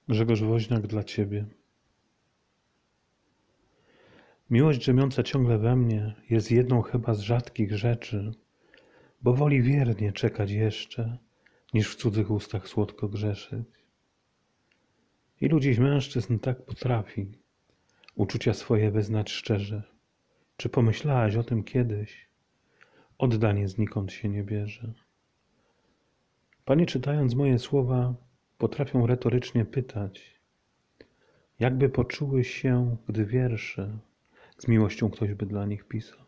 Grzegorz Woźniak dla Ciebie. Miłość drzemiąca ciągle we mnie jest jedną chyba z rzadkich rzeczy, bo woli wiernie czekać jeszcze, niż w cudzych ustach słodko grzeszyć. Ilu dziś mężczyzn tak potrafi uczucia swoje wyznać szczerze? Czy pomyślałaś o tym kiedyś? Oddanie znikąd się nie bierze. Panie, czytając moje słowa, potrafią retorycznie pytać, jakby poczuły się, gdy wiersze z miłością ktoś by dla nich pisał.